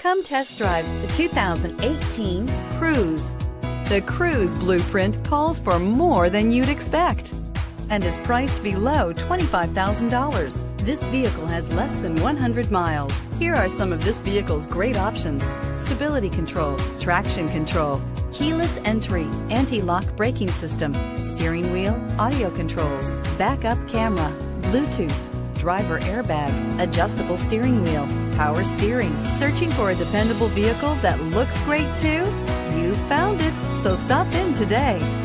Come test drive the 2018 Cruze. The Cruze blueprint calls for more than you'd expect and is priced below $25,000. This vehicle has less than 100 miles. Here are some of this vehicle's great options: stability control, traction control, keyless entry, anti-lock braking system, steering wheel audio controls, backup camera, Bluetooth, driver airbag, adjustable steering wheel, power steering. Searching for a dependable vehicle that looks great too? You found it, so stop in today.